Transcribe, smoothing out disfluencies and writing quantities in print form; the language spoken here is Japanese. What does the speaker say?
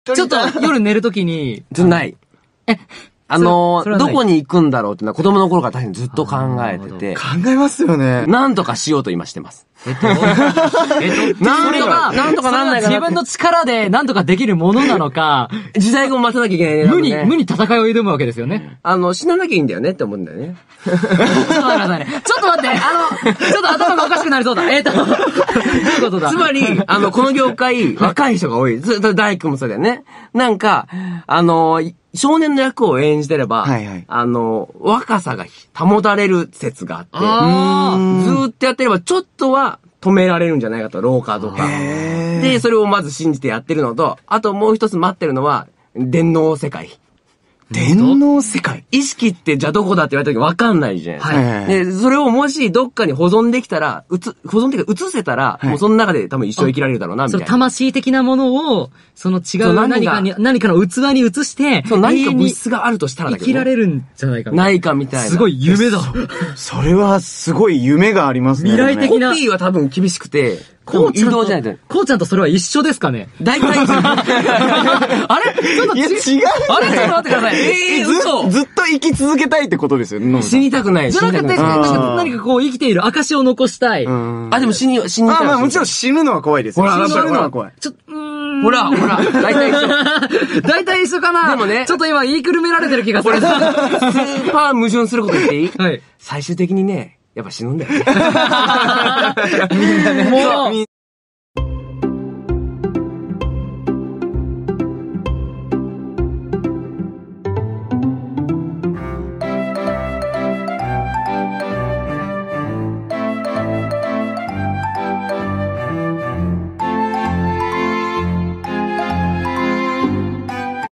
ちょっと夜寝るときに。 ない。どそれはないこに行くんだろうってのは子供の頃から確かにずっと考えてて。 考えますよね。 なんとかしようと今してます。 なんとかなんないかな。自分の力でなんとかできるものなのか、 時代を待たなきゃいけないね。 無に戦いを挑むわけですよね。 死ななきゃいいんだよねって思うんだよね。 ちょっと待ってくださいね。ちょっと待って、ちょっと頭がおかしくなりそうだ。どういうことだ。 つまり、この業界、若い人が多い。大工もそうだよね。なんか、少年の役を演じてれば、若さが保たれる説があって、ずーっとやってればちょっとは止められるんじゃないかと、廊下とか。で、それをまず信じてやってるのと、あともう一つ待ってるのは、電脳世界。 電脳世界意識ってじゃあどこだって言われた時わかんないじゃん。 はい。 で、それをもしどっかに保存できたら、保存っていうか移せたら、もうその中で多分一生生きられるだろうな、みたいな。 その魂的なものを、その違う何かの器に移して、 何か物質があるとしたらだけど、 生きられるんじゃないかないかみたいな。 すごい夢だ。 それはすごい夢がありますね。 未来的な。 コピーは多分厳しくて、移動じゃないと。 こうちゃんとそれは一緒ですかね？ 大体。あれちょっといや、違う。 あれちょっと待ってください。 ずっと生き続けたいってことですよね。 死にたくない。 じゃなくて、何かこう生きている証を残したい。 でも死にたい。 まあもちろん死ぬのは怖いですよ。死ぬのは怖い。 ほら、大体一緒。 大体一緒かな。 でもね。 ちょっと今言いくるめられてる気がする。 スーパー矛盾すること言っていい？ はい。 最終的にね、やっぱ死ぬんだよね。 みんなね。もう、